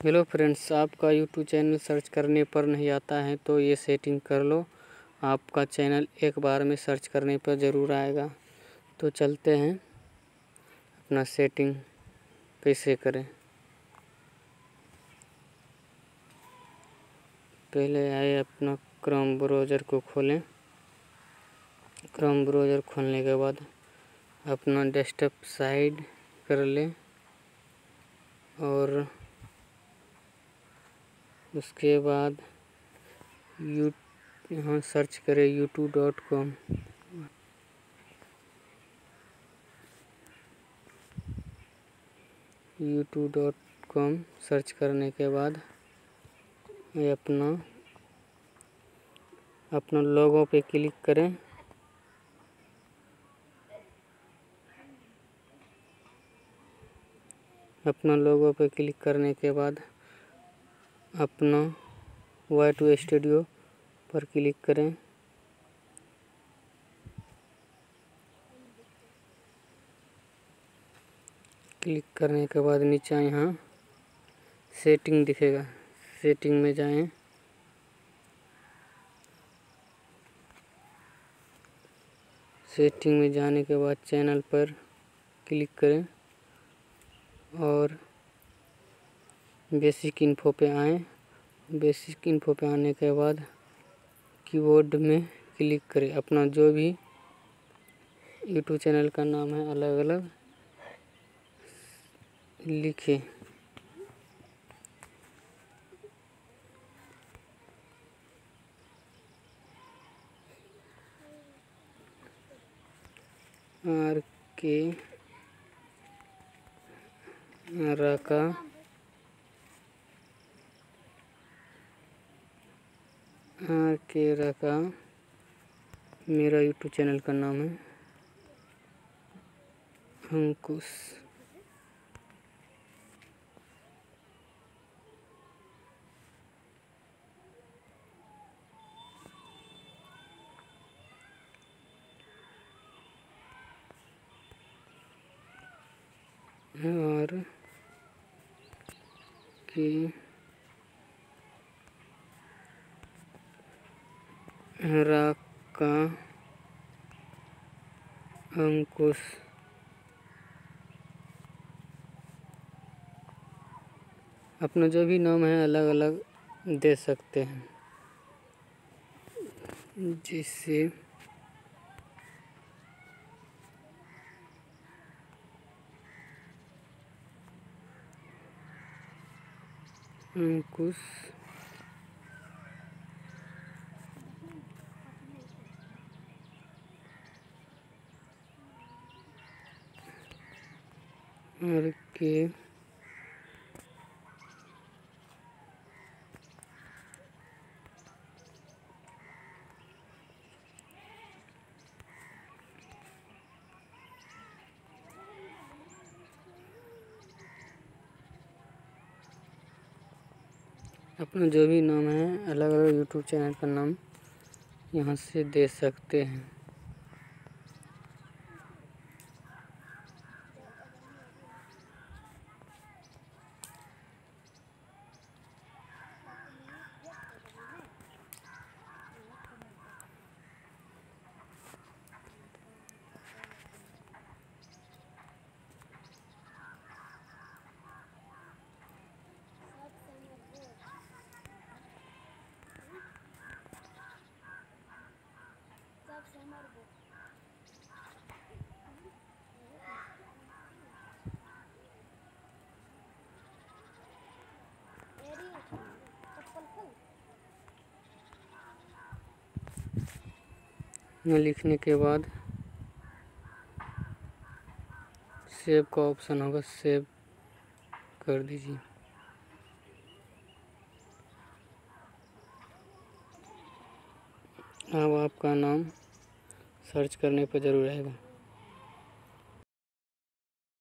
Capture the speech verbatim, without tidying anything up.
Hello friends, आपका YouTube channel search करने पर नहीं आता है तो ये सेटिंग कर लो। आपका चैनल एक बार में सर्च करने पर ज़रूर आएगा। तो चलते हैं अपना सेटिंग कैसे करें। पहले आए अपना क्रोम ब्राउज़र को खोलें। क्रोम ब्राउज़र खोलने के बाद अपना डेस्कटॉप साइड कर लें और उसके बाद यू यहाँ सर्च करें YouTube dot com. YouTube dot com search करने के बाद ये अपना अपना लोगो पे क्लिक करें। अपना लोगो पे क्लिक करने के बाद अपना वाई टू स्टूडियो पर क्लिक करें। क्लिक करने के बाद नीचे यहाँ सेटिंग दिखेगा, सेटिंग में जाएं। सेटिंग में जाने के बाद चैनल पर क्लिक करें और बेसिक इन्फो पे आएँ। बेसिक इन्फो पे आने के बाद कीबोर्ड में क्लिक करें। अपना जो भी यूट्यूब चैनल का नाम है अलग अलग लिखें। आर के रका आर के रका मेरा यूट्यूब चैनल का नाम है अंकुश। और के रका अंकुश। अपना जो भी नाम है अलग अलग दे सकते हैं, जिससे अंकुश और के अपना जो भी नाम है अलग अलग यूट्यूब चैनल का नाम यहाँ से दे सकते हैं। यहाँ लिखने के बाद सेव का ऑप्शन होगा, सेव कर दीजिए। अब आपका नाम सर्च करने पर ज़रूर आएगा।